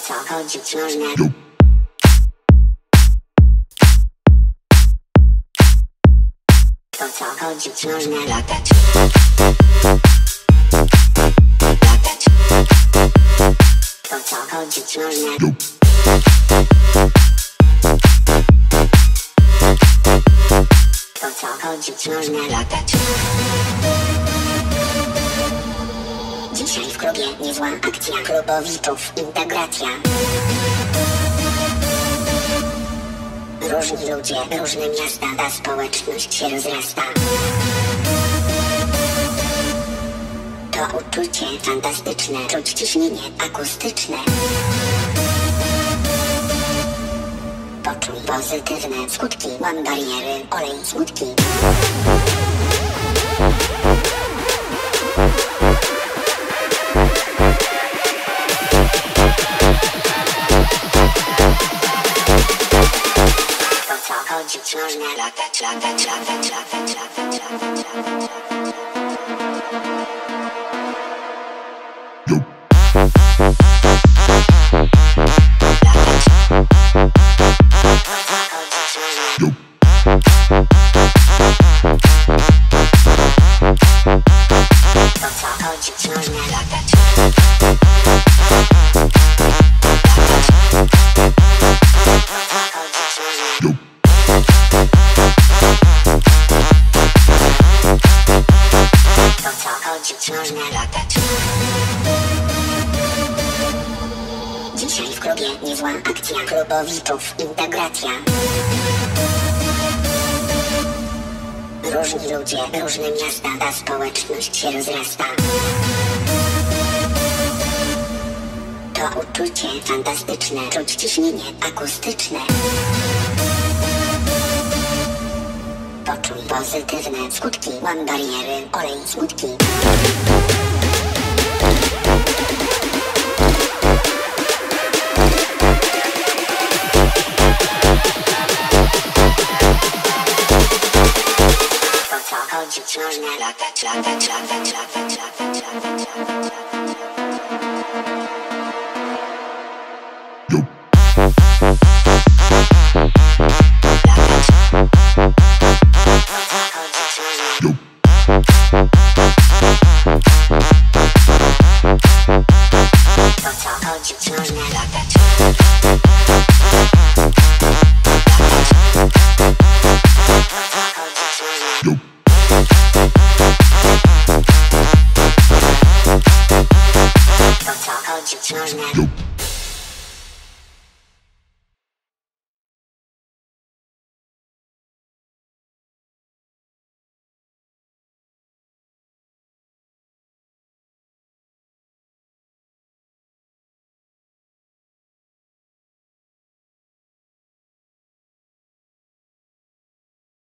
co chodzić można. Po co chodzić można? Latać. Latać. Po co chodzić można? Po co chodzić można? Latać. Dzisiaj w klubie niezła akcja klubowiczów, integracja. Różni ludzie, różne miasta, ta społeczność się rozrasta. To uczucie fantastyczne, czuć ciśnienie akustyczne. Poczuj pozytywne skutki, łam bariery, olej smutki. Chodzić można, latać, latać, latać, latać, latać, latać, latać. Po co chodzić można, latać. Można latać. Dzisiaj w klubie niezła akcja klubowiczów, integracja. Różni ludzie, różne miasta, ta społeczność się rozrasta. To uczucie fantastyczne, czuć ciśnienie akustyczne. Poczuj pozytywne skutki, łam bariery, olej smutki. Po co chodzić można, latać, latać, latać, latać, latać, latać, latać.